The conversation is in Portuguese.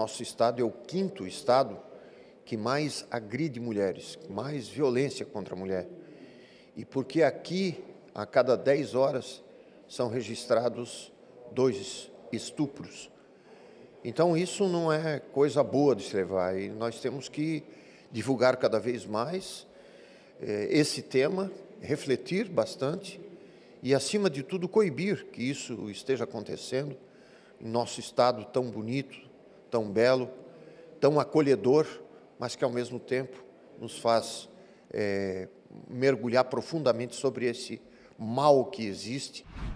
nosso estado é o quinto estado que mais agride mulheres, mais violência contra a mulher. E porque aqui, a cada 10 horas, são registrados 2 estupros. Então, isso não é coisa boa de se levar, e nós temos que divulgar cada vez mais esse tema, refletir bastante e, acima de tudo, coibir que isso esteja acontecendo em nosso estado tão bonito, tão belo, tão acolhedor, mas que, ao mesmo tempo, nos faz mergulhar profundamente sobre esse mal que existe.